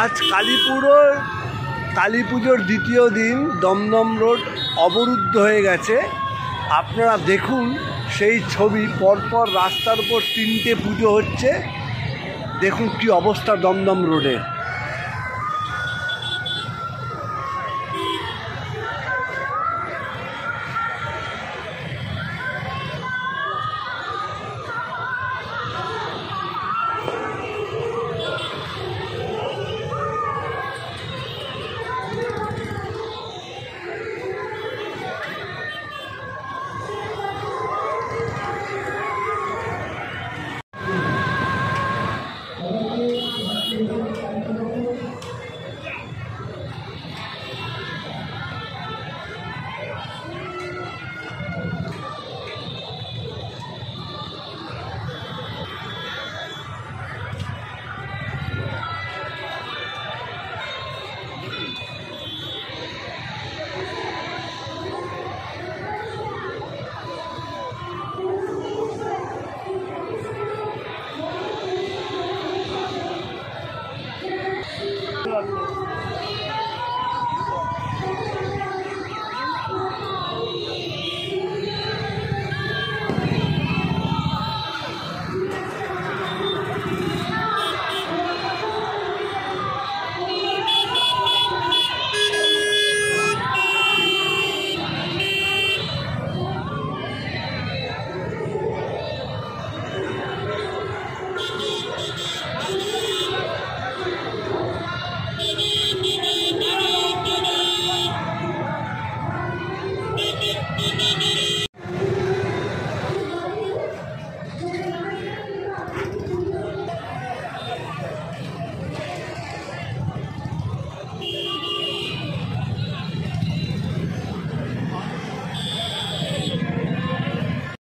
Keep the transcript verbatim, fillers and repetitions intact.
আজ কালী পুজোর কালী পুজোর দ্বিতীয় দিন দমদম রোড অবরুদ্ধ হয়ে গেছে। আপনারা দেখুন সেই ছবি, পরপর রাস্তার উপর তিনটে পুজো হচ্ছে। দেখুন কি অবস্থা দমদম রোডে।